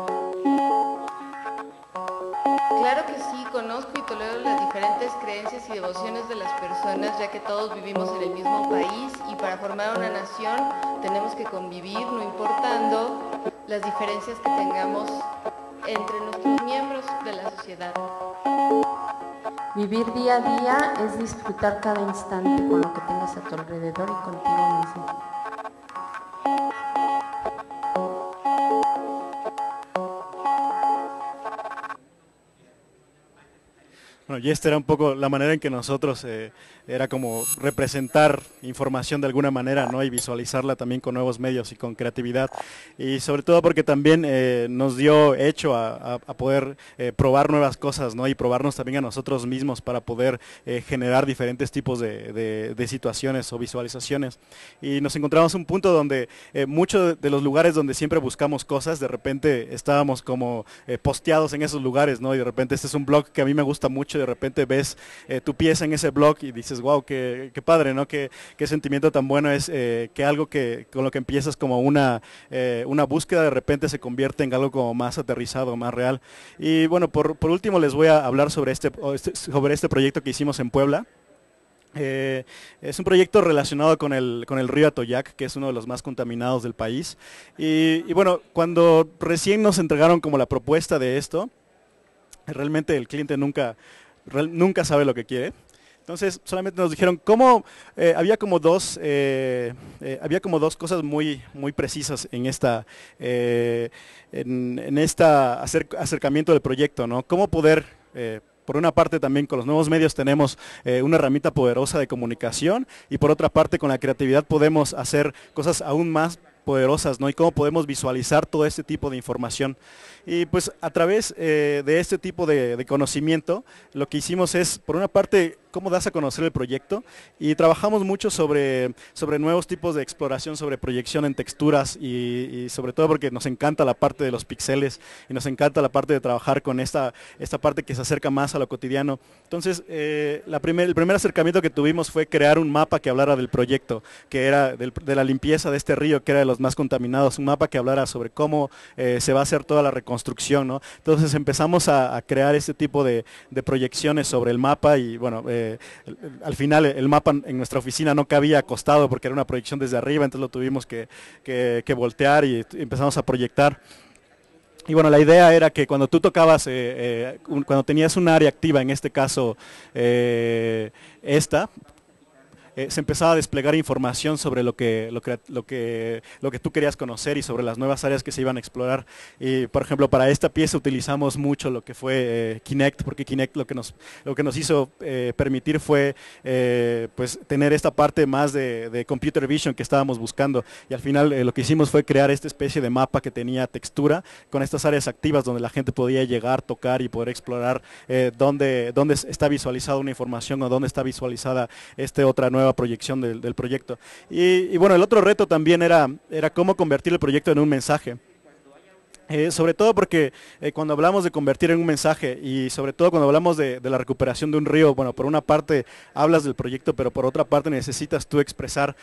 Claro que sí, conozco y tolero las diferentes creencias y devociones de las personas, ya que todos vivimos en el mismo país y para formar una nación tenemos que convivir, no importando las diferencias que tengamos entre nuestros miembros de la sociedad. Vivir día a día es disfrutar cada instante con lo que tengas a tu alrededor y contigo mismo. Bueno, y esta era un poco la manera en que nosotros era como representar información de alguna manera, ¿no? Y visualizarla también con nuevos medios y con creatividad. Y sobre todo porque también nos dio hecho a poder probar nuevas cosas, ¿no? Y probarnos también a nosotros mismos para poder generar diferentes tipos de situaciones o visualizaciones. Y nos encontramos un punto donde muchos de los lugares donde siempre buscamos cosas, de repente estábamos como posteados en esos lugares, ¿no? Y de repente este es un blog que a mí me gusta mucho, de repente ves tu pieza en ese blog y dices, wow, qué padre, ¿no? Qué sentimiento tan bueno es que algo con lo que empiezas como una búsqueda de repente se convierte en algo como más aterrizado, más real. Y bueno, por último les voy a hablar sobre este proyecto que hicimos en Puebla. Es un proyecto relacionado con el río Atoyac, que es uno de los más contaminados del país. Y bueno, cuando recién nos entregaron como la propuesta de esto, realmente el cliente nunca sabe lo que quiere. Entonces solamente nos dijeron cómo había como dos cosas muy precisas en esta acercamiento del proyecto, ¿no? Cómo poder por una parte también con los nuevos medios tenemos una herramienta poderosa de comunicación y por otra parte con la creatividad podemos hacer cosas aún más poderosas, ¿no? Y cómo podemos visualizar todo este tipo de información. Y pues a través de este tipo de conocimiento, lo que hicimos es, por una parte, cómo das a conocer el proyecto y trabajamos mucho sobre nuevos tipos de exploración, sobre proyección en texturas y sobre todo porque nos encanta la parte de los píxeles y nos encanta la parte de trabajar con esta parte que se acerca más a lo cotidiano. Entonces, el primer acercamiento que tuvimos fue crear un mapa que hablara del proyecto, que era de la limpieza de este río, que era de los más contaminados, un mapa que hablara sobre cómo se va a hacer toda la reconstrucción, ¿no? Entonces empezamos a crear este tipo de proyecciones sobre el mapa y bueno, al final el mapa en nuestra oficina no cabía acostado porque era una proyección desde arriba, entonces lo tuvimos que voltear y empezamos a proyectar. Y bueno, la idea era que cuando tú tocabas, cuando tenías un área activa, en este caso se empezaba a desplegar información sobre lo que tú querías conocer y sobre las nuevas áreas que se iban a explorar. Y por ejemplo, para esta pieza utilizamos mucho lo que fue Kinect, porque Kinect lo que nos hizo permitir fue pues tener esta parte más de computer vision que estábamos buscando. Y al final lo que hicimos fue crear esta especie de mapa que tenía textura con estas áreas activas donde la gente podía llegar, tocar y poder explorar dónde está visualizada una información o dónde está visualizada otra nueva proyección del proyecto. Y bueno, el otro reto también era cómo convertir el proyecto en un mensaje. Sobre todo porque cuando hablamos de convertir en un mensaje y sobre todo cuando hablamos de la recuperación de un río, bueno, por una parte hablas del proyecto, pero por otra parte necesitas tú expresar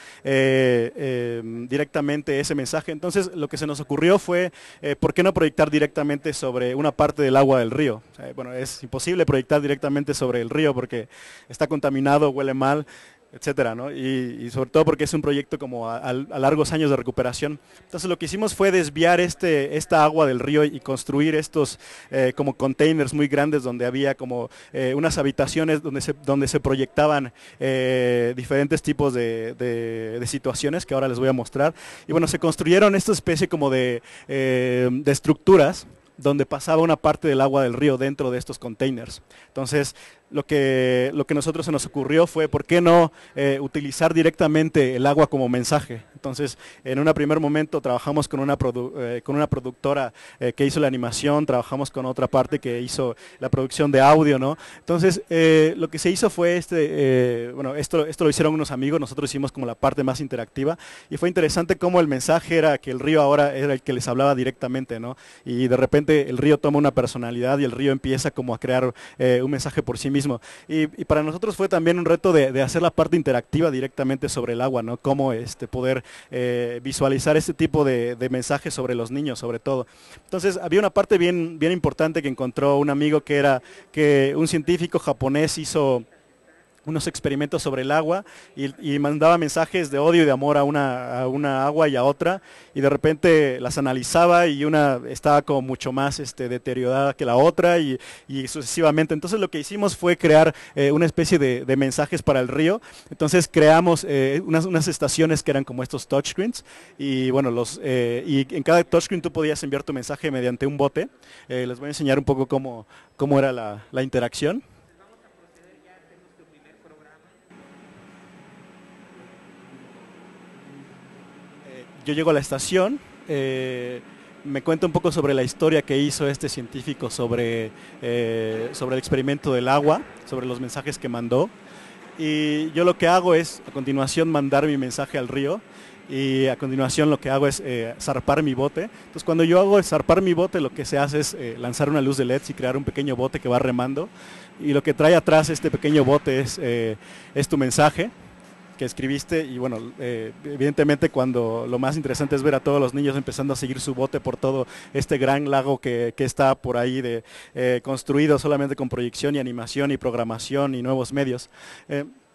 directamente ese mensaje. Entonces lo que se nos ocurrió fue, ¿por qué no proyectar directamente sobre una parte del agua del río? Bueno, es imposible proyectar directamente sobre el río porque está contaminado, huele mal, etcétera, ¿no? Y sobre todo porque es un proyecto como a largos años de recuperación. Entonces lo que hicimos fue desviar esta agua del río y construir estos como containers muy grandes donde había como unas habitaciones donde se proyectaban diferentes tipos de situaciones que ahora les voy a mostrar. Y bueno, se construyeron esta especie como de estructuras donde pasaba una parte del agua del río dentro de estos containers. Entonces, lo que nosotros se nos ocurrió fue, ¿por qué no utilizar directamente el agua como mensaje? Entonces, en un primer momento trabajamos con una productora que hizo la animación, trabajamos con otra parte que hizo la producción de audio, ¿no? Entonces, lo que se hizo fue bueno, esto lo hicieron unos amigos, nosotros hicimos como la parte más interactiva y fue interesante cómo el mensaje era que el río ahora era el que les hablaba directamente, ¿no? Y de repente el río toma una personalidad y el río empieza como a crear un mensaje por sí mismo. Y para nosotros fue también un reto de hacer la parte interactiva directamente sobre el agua, ¿no? Cómo poder visualizar este tipo de mensajes sobre los niños, sobre todo. Entonces había una parte bien importante que encontró un amigo que era que un científico japonés hizo unos experimentos sobre el agua y mandaba mensajes de odio y de amor a una agua y a otra y de repente las analizaba y una estaba como mucho más deteriorada que la otra y sucesivamente. Entonces lo que hicimos fue crear una especie de mensajes para el río. Entonces creamos unas estaciones que eran como estos touchscreens y bueno, y en cada touchscreen tú podías enviar tu mensaje mediante un bote. Les voy a enseñar un poco cómo era la interacción. Yo llego a la estación, me cuenta un poco sobre la historia que hizo este científico sobre el experimento del agua, sobre los mensajes que mandó. Y yo lo que hago es, a continuación, mandar mi mensaje al río. Y a continuación lo que hago es zarpar mi bote. Entonces cuando yo hago zarpar mi bote, lo que se hace es lanzar una luz de LEDs y crear un pequeño bote que va remando. Y lo que trae atrás este pequeño bote es tu mensaje que escribiste y bueno, evidentemente cuando lo más interesante es ver a todos los niños empezando a seguir su bote por todo este gran lago que está por ahí construido solamente con proyección y animación y programación y nuevos medios.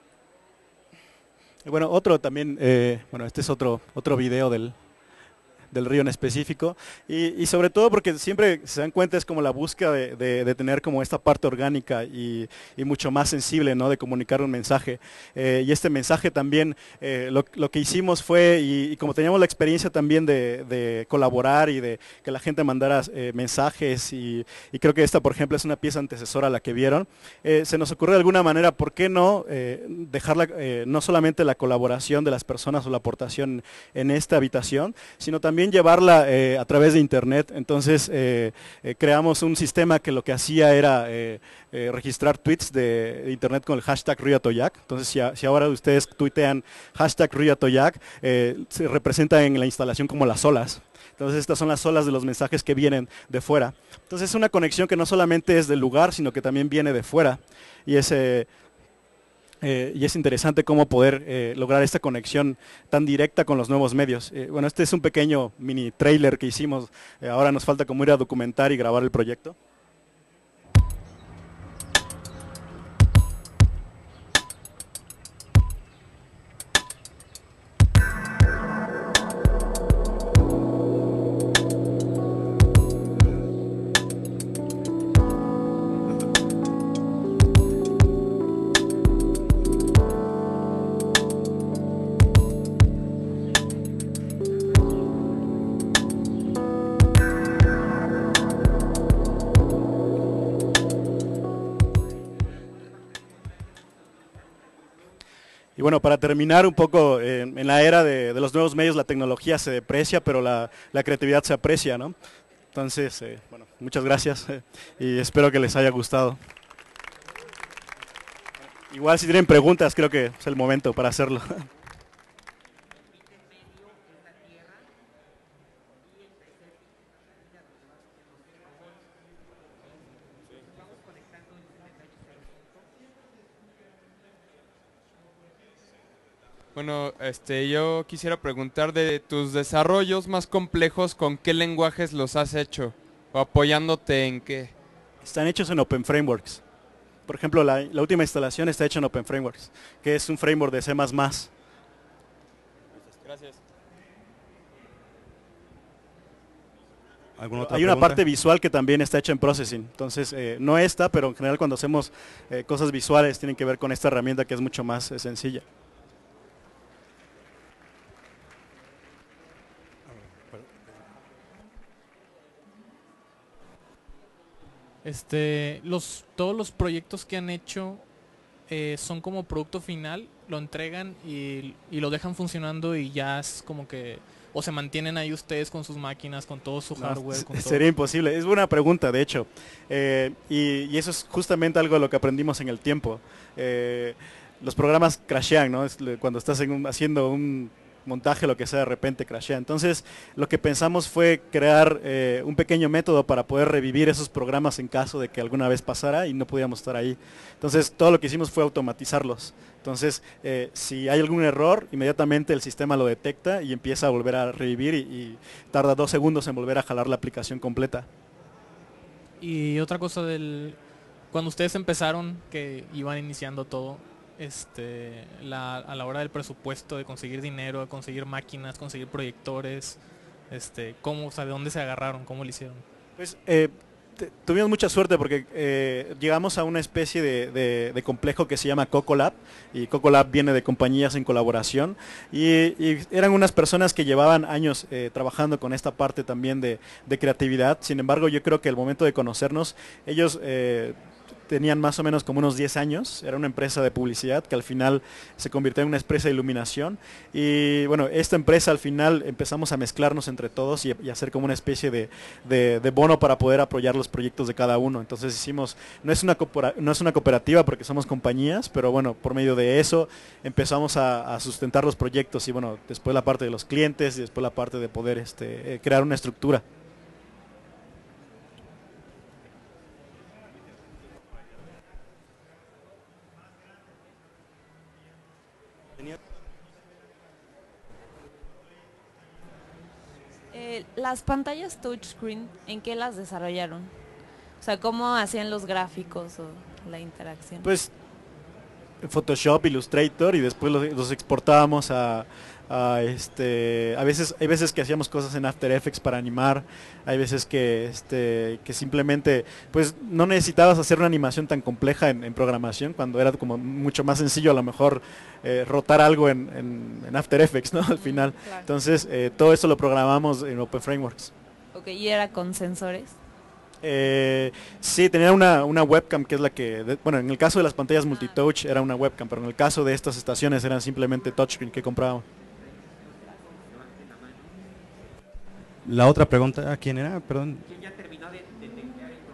Bueno, otro también, bueno, este es otro video del del río en específico, y sobre todo porque siempre se dan cuenta es como la búsqueda de tener como esta parte orgánica y mucho más sensible, ¿no? De comunicar un mensaje. Y este mensaje también, lo que hicimos fue, y como teníamos la experiencia también de colaborar y de que la gente mandara mensajes, y creo que esta, por ejemplo, es una pieza antecesora a la que vieron, se nos ocurrió de alguna manera, ¿por qué no dejar no solamente la colaboración de las personas o la aportación en esta habitación, sino también llevarla a través de internet? Entonces creamos un sistema que lo que hacía era registrar tweets de internet con el hashtag Río Atoyac. Entonces si ahora ustedes tuitean hashtag Río Atoyac, se representa en la instalación como las olas. Entonces estas son las olas de los mensajes que vienen de fuera. Entonces es una conexión que no solamente es del lugar, sino que también viene de fuera. Y es interesante cómo poder lograr esta conexión tan directa con los nuevos medios. Bueno, este es un pequeño mini trailer que hicimos. Ahora nos falta como ir a documentar y grabar el proyecto. Y bueno, para terminar un poco, en la era de los nuevos medios la tecnología se deprecia, pero la creatividad se aprecia, ¿no? Entonces, bueno, muchas gracias y espero que les haya gustado. Igual si tienen preguntas, creo que es el momento para hacerlo. Bueno, yo quisiera preguntar de tus desarrollos más complejos, ¿con qué lenguajes los has hecho? ¿O apoyándote en qué? Están hechos en Open Frameworks. Por ejemplo, la última instalación está hecha en Open Frameworks, que es un framework de C++. Gracias. Hay una parte visual que también está hecha en Processing. Entonces, no esta, pero en general cuando hacemos cosas visuales tienen que ver con esta herramienta que es mucho más sencilla. Todos los proyectos que han hecho son como producto final, lo entregan y lo dejan funcionando y ya es como que, o se mantienen ahí ustedes con sus máquinas, con todo su hardware. Con sería imposible, es buena pregunta de hecho, y eso es justamente algo de lo que aprendimos en el tiempo. Los programas crashean, ¿no? Cuando estás haciendo un montaje, lo que sea, de repente crashea. Entonces, lo que pensamos fue crear un pequeño método para poder revivir esos programas en caso de que alguna vez pasara y no pudiéramos estar ahí. Entonces, todo lo que hicimos fue automatizarlos. Entonces, si hay algún error, inmediatamente el sistema lo detecta y empieza a volver a revivir y tarda 2 segundos en volver a jalar la aplicación completa. Y otra cosa cuando ustedes empezaron, que iban iniciando todo, a la hora del presupuesto, de conseguir dinero, de conseguir máquinas, conseguir proyectores, ¿cómo, o sea, de dónde se agarraron? ¿Cómo lo hicieron? Pues tuvimos mucha suerte porque llegamos a una especie de complejo que se llama Cocolab, y Cocolab viene de compañías en colaboración, y eran unas personas que llevaban años trabajando con esta parte también de creatividad. Sin embargo, yo creo que el momento de conocernos, ellos tenían más o menos como unos 10 años, era una empresa de publicidad que al final se convirtió en una empresa de iluminación, y bueno, esta empresa al final empezamos a mezclarnos entre todos y hacer como una especie de bono para poder apoyar los proyectos de cada uno. Entonces hicimos, no es una cooperativa porque somos compañías, pero bueno, por medio de eso empezamos a sustentar los proyectos, y bueno, después la parte de los clientes y después la parte de poder crear una estructura. Las pantallas touchscreen, ¿en qué las desarrollaron? O sea, ¿cómo hacían los gráficos o la interacción? Pues Photoshop, Illustrator, y después los exportábamos a veces, hay veces que hacíamos cosas en After Effects para animar, hay veces que simplemente pues no necesitabas hacer una animación tan compleja en programación, cuando era como mucho más sencillo a lo mejor rotar algo en After Effects, ¿no? Al final. Claro. Entonces todo eso lo programamos en Open Frameworks. Ok, ¿y era con sensores? Sí, tenía una webcam que es la que, bueno, en el caso de las pantallas multitouch era una webcam, pero en el caso de estas estaciones eran simplemente touchscreen que comprábamos. La otra pregunta, ¿a quién era? Perdón. ¿Quién ya terminó de teclear el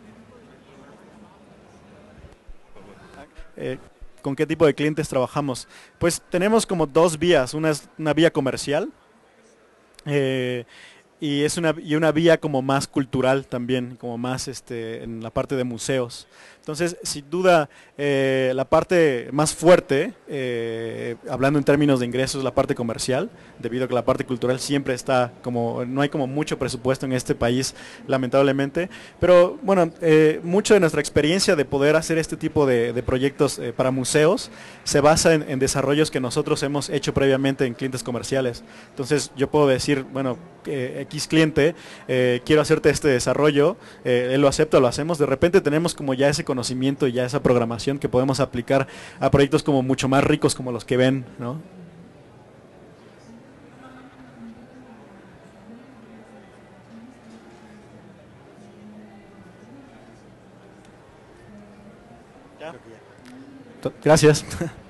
programa? ¿Con qué tipo de clientes trabajamos? Pues tenemos como dos vías, una es una vía comercial y una vía como más cultural también, como más en la parte de museos. Entonces, sin duda, la parte más fuerte, hablando en términos de ingresos, es la parte comercial, debido a que la parte cultural siempre está como, no hay como mucho presupuesto en este país, lamentablemente. Pero bueno, mucho de nuestra experiencia de poder hacer este tipo de proyectos para museos se basa en desarrollos que nosotros hemos hecho previamente en clientes comerciales. Entonces, yo puedo decir, bueno, X cliente, quiero hacerte este desarrollo, él lo acepta, lo hacemos. De repente tenemos como ya ese conocimiento y ya esa programación que podemos aplicar a proyectos como mucho más ricos como los que ven, ¿no? Gracias.